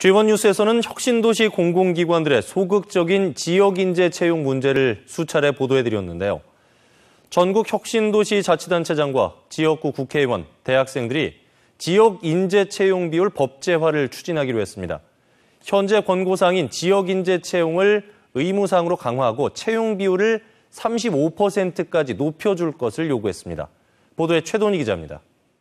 G1 뉴스에서는 혁신도시 공공기관들의 소극적인 지역인재 채용 문제를 수차례 보도해드렸는데요. 전국 혁신도시 자치단체장과 지역구 국회의원, 대학생들이 지역인재 채용 비율 법제화를 추진하기로 했습니다. 현재 권고사항인 지역인재 채용을 의무사항으로 강화하고 채용 비율을 35%까지 높여줄 것을 요구했습니다. 보도에 최돈희 기자입니다.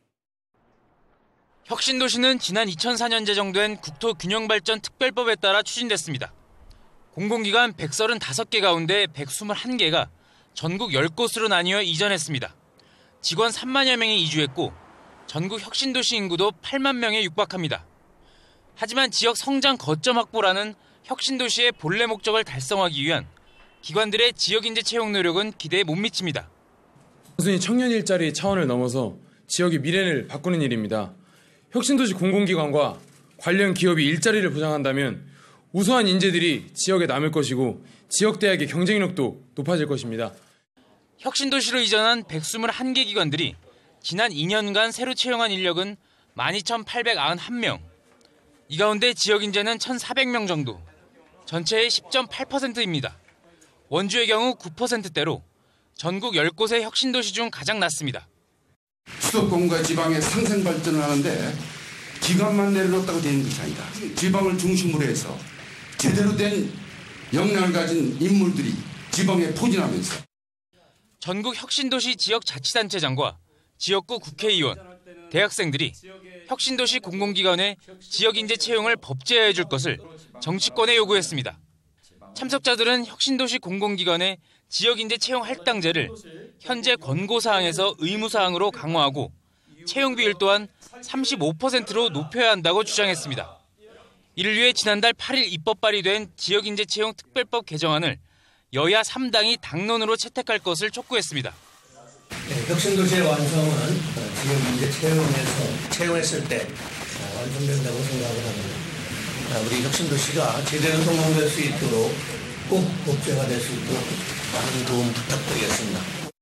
혁신도시는 지난 2004년 제정된 국토균형발전 특별법에 따라 추진됐습니다. 공공기관 135개 가운데 121개가 전국 10곳으로 나뉘어 이전했습니다. 직원 3만여 명이 이주했고 전국 혁신도시 인구도 8만 명에 육박합니다. 하지만 지역 성장 거점 확보라는 혁신도시의 본래 목적을 달성하기 위한 기관들의 지역인재 채용 노력은 기대에 못 미칩니다. 단순히 청년 일자리 차원을 넘어서 지역의 미래를 바꾸는 일입니다. 혁신도시 공공기관과 관련 기업이 일자리를 보장한다면 우수한 인재들이 지역에 남을 것이고 지역대학의 경쟁력도 높아질 것입니다. 혁신도시로 이전한 121개 기관들이 지난 2년간 새로 채용한 인력은 12,891명. 이 가운데 지역인재는 1,400명 정도, 전체의 10.8%입니다. 원주의 경우 9%대로 전국 10곳의 혁신도시 중 가장 낮습니다. 수도권과 지방의 상생 발전을 하는데 기관만 내려놓았다고 되는 것이 아니다. 지방을 중심으로 해서 제대로 된 역량을 가진 인물들이 지방에 포진하면서 전국 혁신도시 지역자치단체장과 지역구 국회의원, 대학생들이 혁신도시 공공기관의 지역인재 채용을 법제화해 줄 것을 정치권에 요구했습니다. 참석자들은 혁신도시 공공기관의 지역인재 채용 할당제를 현재 권고사항에서 의무사항으로 강화하고 채용 비율 또한 35%로 높여야 한다고 주장했습니다. 이를 위해 지난달 8일 입법 발의된 지역인재 채용 특별법 개정안을 여야 3당이 당론으로 채택할 것을 촉구했습니다. 혁신도시의 완성은 지역인재 채용했을 때 완성된다고 생각을 합니다. 우리 혁신도시가 제대로 성공될 수 있도록 꼭 법제화될 수 있도록 많은 도움 부탁드리겠습니다.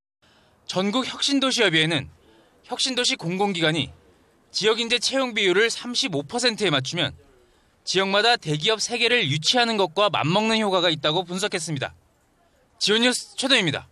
전국 혁신도시협의회는 혁신도시 공공기관이 지역인재 채용 비율을 35%에 맞추면 지역마다 대기업 3개를 유치하는 것과 맞먹는 효과가 있다고 분석했습니다. G1 뉴스 최동입니다.